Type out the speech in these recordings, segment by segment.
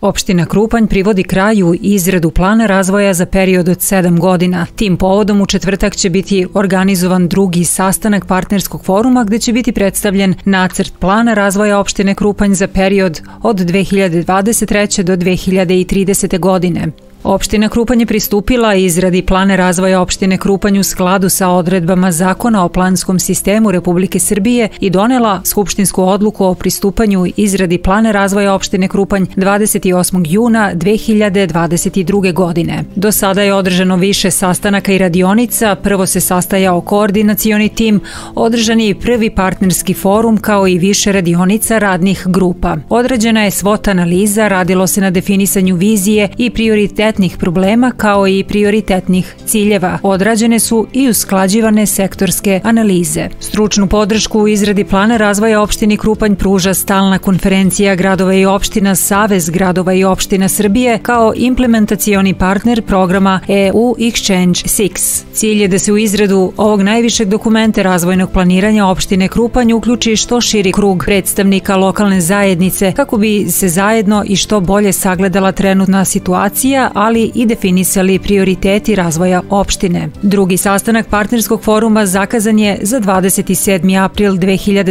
Opština Krupanj privodi kraju izradu plana razvoja za period od 7 godina. Tim povodom u četvrtak će biti organizovan drugi sastanak partnerskog foruma gde će biti predstavljen nacrt plana razvoja opštine Krupanj za period od 2023. do 2030. godine. Opština Krupanj je pristupila izradi plana razvoja opštine Krupanj u skladu sa odredbama Zakona o planskom sistemu Republike Srbije i donela skupštinsku odluku o pristupanju izradi plana razvoja opštine Krupanj 28. juna 2022. godine. Do sada je održano više sastanaka i radionica, prvo se sastajao koordinacioni tim, održan je i prvi partnerski forum kao i više radionica radnih grupa. Odrađena je SWOT analiza, radilo se na definisanju vizije i prioritetnih problema kao i prioritetnih ciljeva. Odrađene su i usklađivane sektorske analize. Stručnu podršku u izradi plana razvoja opštini Krupanj pruža stalna konferencija gradova i opština Savez gradova i opština Srbije kao implementacioni partner programa EU Exchange 6. Cilj je da se u izradu ovog najvišeg dokumenta razvojnog planiranja opštine Krupanj uključi što širi krug predstavnika lokalne zajednice kako bi se zajedno i što bolje sagledala trenutna situacija, ali i definisali prioriteti razvoja opštine. Drugi sastanak partnerskog foruma zakazan je za 27. april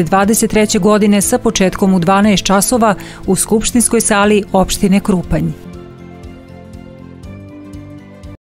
2023. godine sa početkom u 12 časova u skupštinskoj sali opštine Krupanj.